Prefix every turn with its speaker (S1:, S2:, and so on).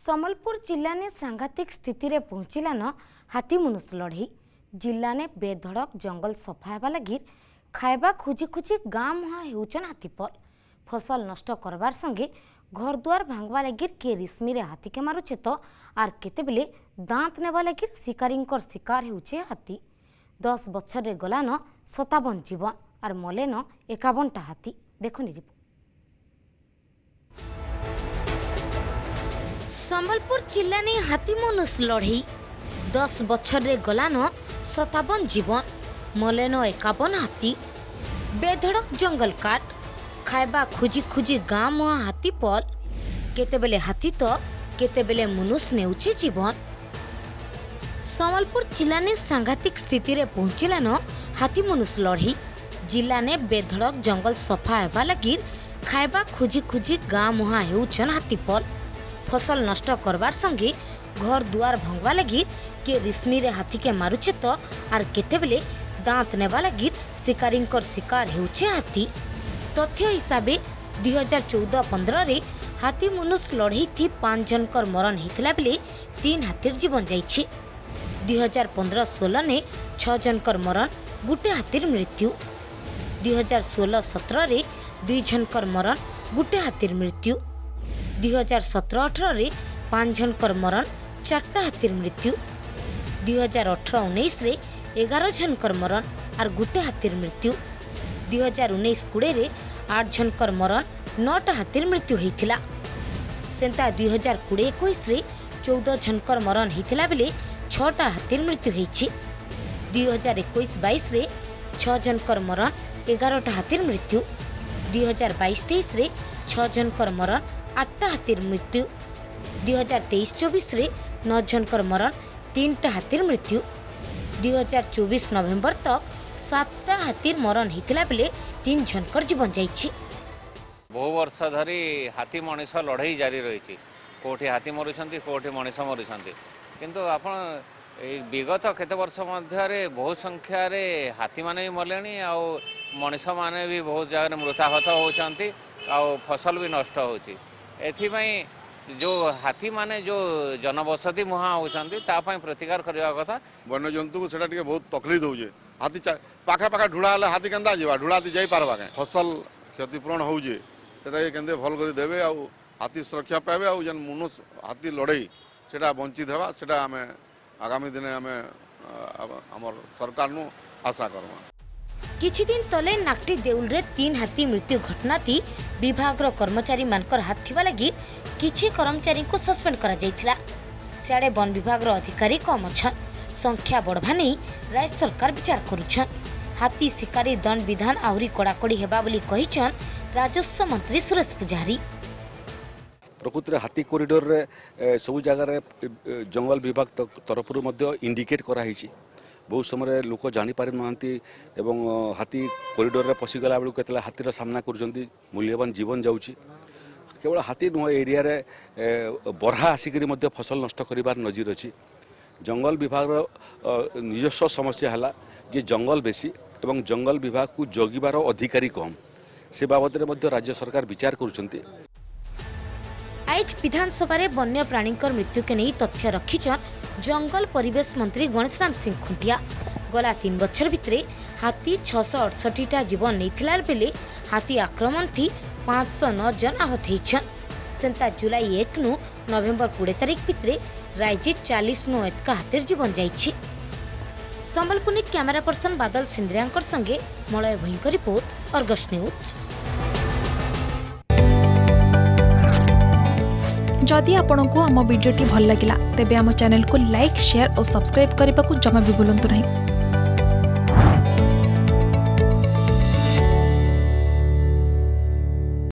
S1: संबलपुर जिला ने सांघातिक स्थिति रे पहुंचलान हाथी मुनुष लड़ई। जिला ने बेधड़क जंगल सफा हेबा लगी खाइबा खोजी खोजी गाँ मुहा हेउचन हाथीपल। फसल नष्ट करबार संगे घर दुआर भांगवा लगी के रिस्मी रे हाथी के मारुचे तो आर केतेबेले दांत नेबा लगी शिकारींकर शिकार हेउचे हाथी। 10 बछर रे गलान 57 जीवन आर मलेन 51टा हाथी। देखो रिपोर्ट। संबलपुर जिला ने हाथी मनुष लड़ई। 10 बछर रे गलान 57 जीवन मलेन 51 हाथी। बेधड़क जंगल काट खाइबा खोजी खोजी गाँ मुहा हाथी पल। केतेबेले हाथी तो केतेबेले मनुष नेउचे जीवन। संबलपुर जिला ने सांघातिक स्थिति रे पहुंचलान हाथी मनुष लड़ई। जिला ने बेधड़क जंगल सफा हेबा लगी खाइबा खोजी खोजी गाँ मुहा हेउचन हाथी पल। फसल नष्ट करबार संगे घर दुआर भंगवा लगी के रिस्मी रे हाथी के मारुचे तो आर केतेबेले दांत नेबा लगी शिकारींकर शिकार हेउचे हाथी। तथ्य हिसाबे 2014-15 रे हाथी मनुष लड़ई थी 5 जनकर मरण होता बेले 3 हाथीर जीवन जाइछि। 2015-16 ने 6 जनकर मरण गुटे हाथीर मृत्यु। 2016-17 रे 2 जनकर मरण गुटे हाथीर मृत्यु। 2017-18 रे 5 जनकर मरण 4टा हाथीर मृत्यु। 2018-19 रे 11 जनकर मरण आर गुटे हाथीर मृत्यु। 2019-20 रे 8 जनकर मरण 9टा हाथीर मृत्यु होइथिला। सेंता 2020-21 रे 14 जनकर मरण होइथिला बेले 6टा हाथीर मृत्यु होइछि। 2021-22 रे 6 जनकर मरण 11टा हाथीर मृत्यु। 2022-23 रे 6 जनकर मरण 8टा हाथीर मृत्यु। 2023-24 रे 9 जनकर मरण 3टा हाथीर मृत्यु। 2024 नवेम्बर तक 7टा हाथीर मरण होइथिला बेले 3 जनकर जीवन जाइछि।
S2: बहु वर्ष धरी हाथी मनीष लड़ई जारी रही। कोठी हाथी मरुछंती कोठी मनीष मरुछंती किंतु आपण विगत केते वर्ष मध्य बहु संख्यार हाथी माने भी मले आ मनीष माने भी बहुत जगह मृताहत होती फसल भी नष्ट होची। एथिपाई जो हाथी माने जो जनबसती मुहा होती प्रतिकार करने कथा।
S3: वन्य जंतु को सेटा बहुत तकलीफ होजे। हाथी पाखा पाखा ढुड़ा हेले हाथी केंदा जीवा ढुड़ा जाई पारबा के फसल क्षतिपूरण होजे सेटा केंदे भल कर देबे आ हाथी सुरक्षा पाइबे आ जन मनुष्य हाथी लड़ई सेटा वंचित हेबा सेटा आमे आगामी दिन आमे हमर सरकार नु आशा करबा।
S1: किछि दिन तले नाकटी देउल रे 3 हाथी मृत्यु घटना थी विभाग रो कर्मचारी मानकर हाथ थिबा लगी किछि कर्मचारी को सस्पेंड करा जाइथिला। सियाडे वन विभाग रो अधिकारी कम अछन संख्या बढ़वा नहीं राज्य सरकार विचार करुछन। हाथी शिकारी दंड विधान आहुरी कड़ाकड़ी हेबा बोली कहिछन राजस्व मंत्री सुरेश पुजारी।
S4: प्रकृति हाथी कॉरिडोर रे सब जगह जंगल विभाग तरफ इंडिकेट कराई। बहुत समय लोक जापर ना हाथी कॉरिडोर रे पशिगला बेलू के हाथीर सामना कर मूल्यवान जीवन जाऊँगी। केवल हाथी नुह एरिया रे बरहा आसिक फसल नष्ट कर नजीर अच्छी। जंगल विभाग निजस्व समस्या है जे जंगल बेसी एवं जंगल विभाग को जगिबार अधिकारी कम से बाबद में राज्य सरकार विचार करुछंती।
S1: आज विधानसभा रे वन्य प्राणीकर मृत्यु के नहीं तथ्य रखिछन जंगल परिवेश मंत्री गणेश राम सिंह खुंटिया। गला 3 बछर भितरे हाथी 668टा जीवन नैथिला बेले हाथी आक्रमण थी 509 जन आहत होइछन। सेंता जुलाई 1 नु नवेम्बर 20 तारिख भितरे राज्य 40 नु एतका हाथीर जीवन जाइछि। संबलपुर कैमरा पर्सन बादल सिंद्रियांकर संगे मलय भयंकर रिपोर्ट अर्गस न्यूज।
S5: जदि आपंक आम भिडी भल लगा तेब आम चैनल को लाइक शेयर और सब्सक्राइब करने को जमा भी भूलु नहीं।